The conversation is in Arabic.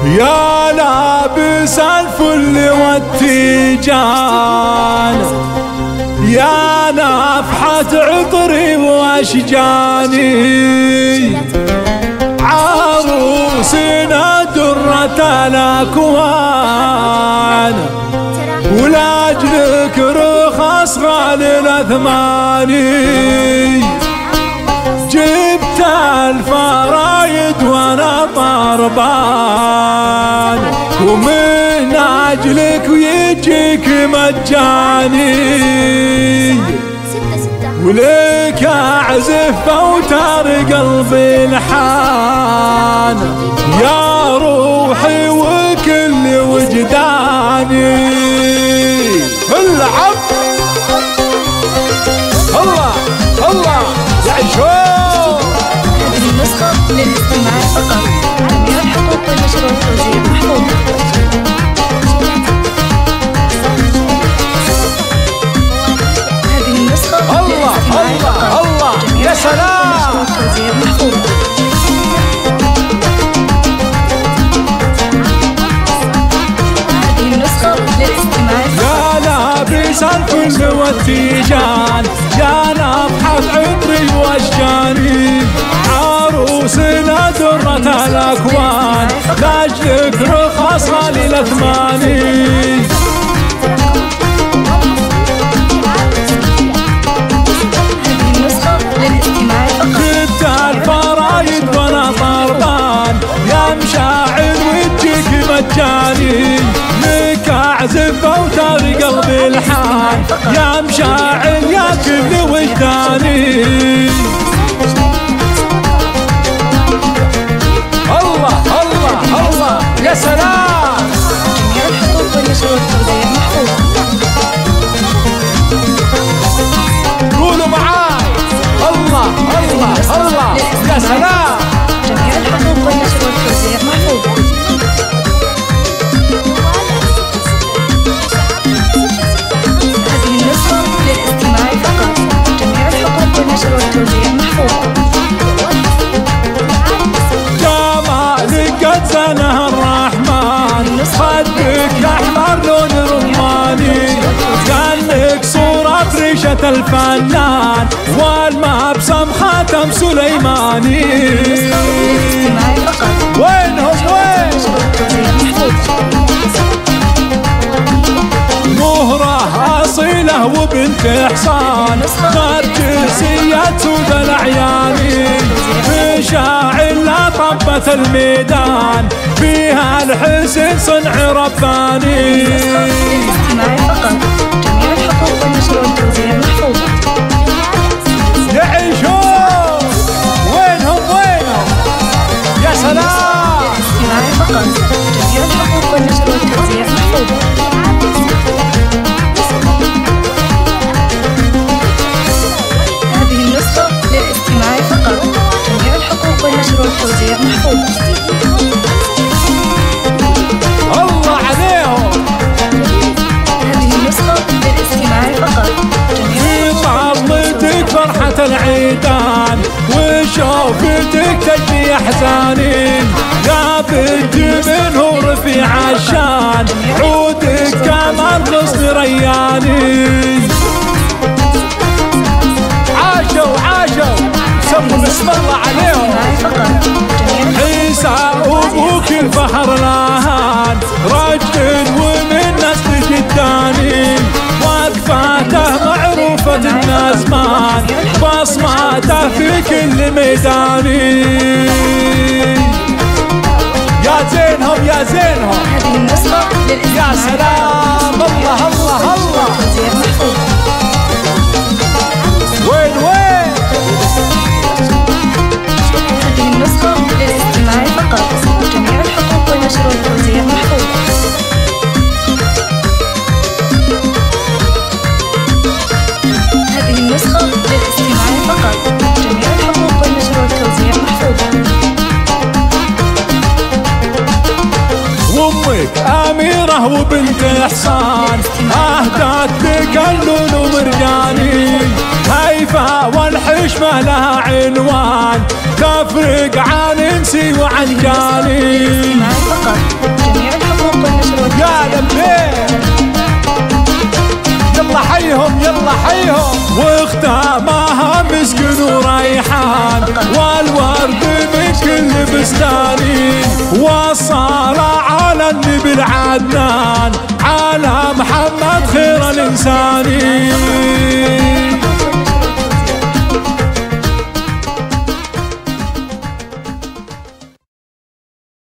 يا لابس الفل والتيجان، يا نفحة عطري واشجاني، عروسنا درة الأكوان، ولاجلك رخص غالي الأثماني، جبت الفرايد وانا طربان، ومن اجلك ويجيك مجاني، ولك اعزف اوتار قلبي الحان، يا روحي وكل وجداني. العب الله الله يعيشون. هذه النسخة للاستماع فقط، جميع الحقوق والنشر والتوزيع محفوظة. هذه النسخة الله الله الله يا سلام. والتوزيع محفوظة. هذه النسخة للاستماع فقط. يا لابس الفل والتيجان، يا نفحة عطري واشجاني، عروسنا درة الأكوان، لاجلك رخص غالي الأثماني. هذه النسخة للاستماع فقط. جبت الفرايد وانا طربان، يا مشاعر وجهك مجاني، لك اعزف اوتار قلبي الحان، يا مشاعر يا كل وجداني. الله الله الله يا سلام. جميع الحقوق والنشر والتوزيع محفوظة. قولوا معاي الله الله الله يا سلام. جميع الحقوق والنشر والتوزيع محفوظة. هذه النسخة للاستماع فقط، جميع الحقوق والنشر والتوزيع محفوظة. جمالك قد زنه الرحمن، خدك احمر لون رماني، كانك صورة ريشة الفنان، والمبسم خاتم سليماني. للاستماع فقط. وينهم وين؟ والتوزيع محفوظة. مهرة أصيلة وبنت حصان، نرجسية سود الأعياني، مشاعر لا طبة الميدان، فيها الحسن صنع رباني. للاستماع فقط، جميع الحقوق والنشر والتوزيع محفوظة. يعيشون. وينهم وينهم يا سلام. للاستماع فقط، جميع الحقوق والنشر والتوزيع محفوظة. هذه النسخة للاستماع فقط، جميع الحقوق والنشر والتوزيع محفوظة. الله عليهم. هذه النسخة للاستماع فقط، جميع في طلتك فرحة العيدان، وشوفتك تجلي احزاني، يا بنت منه رفيع الشان، عودك كمان غصن رياني. عاشوا عاشوا سموا بسم الله عليهم. فقط، جميع عيسى وابوك الفخر لاهان، رجل ومن نسل جداني، وقفاته معروفة النازمان، بصماته في كل ميداني. يا زينهم يا زينهم. هذه النسخة للاستماع يا سلام. الله الله الله. والتوزيع محفوظة. وين وين. هذه النسخة للاستماع فقط، جميع الحقوق والنشر والتوزيع محفوظة. هذه النسخة للاستماع فقط، جميع الحقوق والنشر والتوزيع محفوظة. وامك اميره وبنت حصان، اهداك بكلون ومرجاني، هيفا والحشمه لها عنوان، تفرق عن انسي وعن جاني. معي فقط. يلا حيهم. واختامها مسك وريحان والورد من كل بستانين، والصلاة على النبي العدنان على محمد خير الإنسانين.